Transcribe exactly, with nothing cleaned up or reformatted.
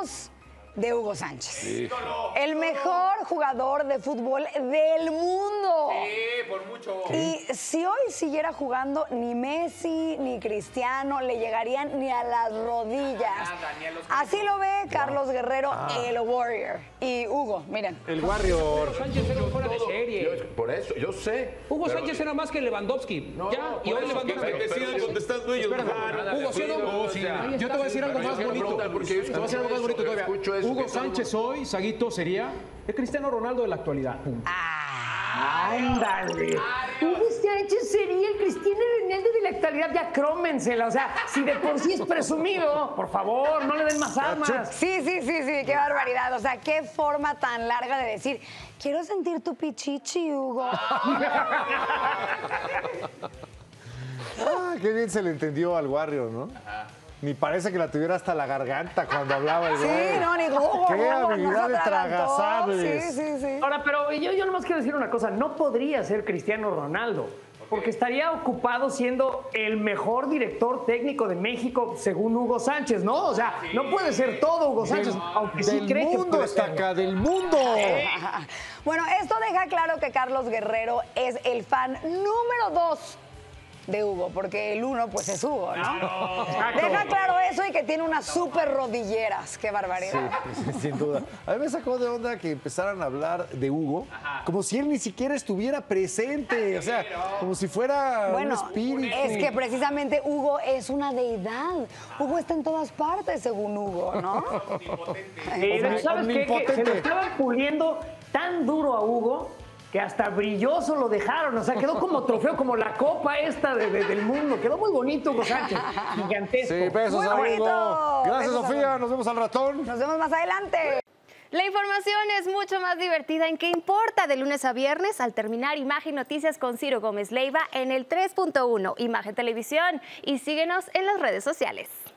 hablemos de Hugo Sánchez. Sí. El mejor jugador de fútbol del mundo. Sí, por mucho. Y si hoy siguiera jugando, ni Messi ni Cristiano le llegarían ni a las rodillas. Nada, ni a los... Así lo ve Carlos Guerrero, ah. el Warrior. Y Hugo, miren. El Warrior. Hugo Sánchez era fuera de serie. Yo, por eso, yo sé. Hugo pero... Sánchez era más que Lewandowski. No, ya, no, y hoy Lewandowski. Que, que sigan contestando ellos. Espérame, Hugo, ¿sí o no? Sí. Yo te voy a decir algo más bonito. Te voy a decir algo más bonito todavía. Hugo Sánchez hoy, Saguito, sería el Cristiano Ronaldo de la actualidad. Ah, ¡Ándale! Hugo Sánchez sería el Cristiano Ronaldo de la actualidad. Ya crómensela. O sea, si de por sí es presumido, por favor, no le den más armas. Sí, sí, sí, sí, qué barbaridad. O sea, qué forma tan larga de decir, quiero sentir tu pichichi, Hugo. Ah, qué bien se le entendió al Warrior, ¿no? Ajá. Ni parece que la tuviera hasta la garganta cuando hablaba el güey. Sí, no, ni Hugo. Qué Hugo, habilidad de tragasables. Sí, sí, sí. Ahora, pero yo, yo nomás quiero decir una cosa. No podría ser Cristiano Ronaldo. Porque estaría ocupado siendo el mejor director técnico de México, según Hugo Sánchez, ¿no? O sea, no puede ser todo Hugo Sánchez, del, aunque sí del cree que mundo puede está ser. acá, del mundo. Bueno, esto deja claro que Carlos Guerrero es el fan número dos de Hugo, porque el uno, pues, es Hugo, ¿no? Claro, deja claro eso y que tiene unas súper rodilleras. Qué barbaridad. Sí, sí, sin duda. A mí me sacó de onda que empezaran a hablar de Hugo Ajá. como si él ni siquiera estuviera presente. O sea, como si fuera bueno, un espíritu. Es que precisamente Hugo es una deidad. Hugo está en todas partes, según Hugo, ¿no? Sí, ¿sabes qué? Que se lo estaban puliendo tan duro a Hugo que hasta brilloso lo dejaron, o sea, quedó como trofeo, como la copa esta de, de, del mundo. Quedó muy bonito, Hugo Sánchez, gigantesco. Sí, besos a Hugo. Gracias, besos, Sofía. Nos vemos al ratón. Nos vemos más adelante. La información es mucho más divertida en ¿Qué importa? De lunes a viernes al terminar Imagen Noticias con Ciro Gómez Leiva en el tres punto uno Imagen Televisión y síguenos en las redes sociales.